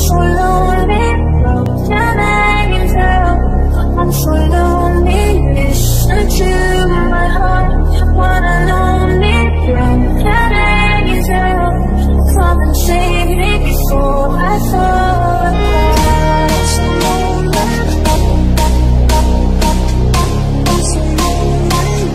so lonely, can I tell? I'm so lonely, listen to my heart. Wanna lonely, can I tell? Come and save me before I fall apart. So lonely, I'm so lonely.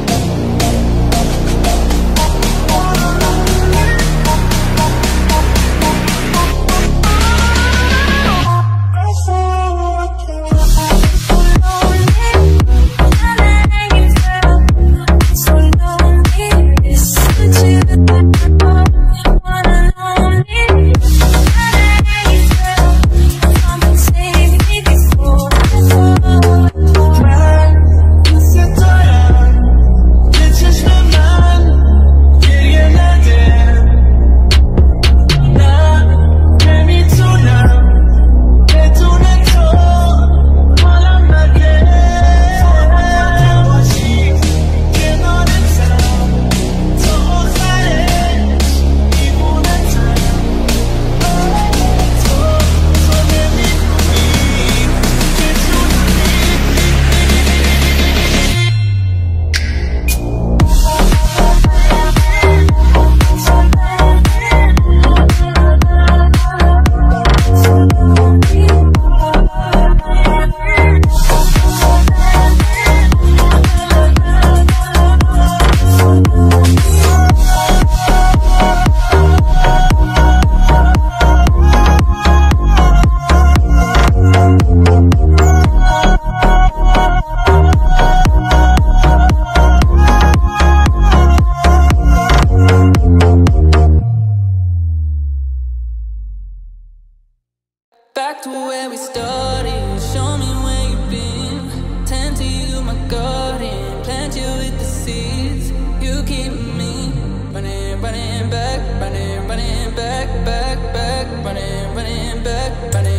Back to where we started, show me where you've been. Tend to you, my garden, plant you with the seeds. You keep me running, running back, running, running back, back, back, running, running back, running.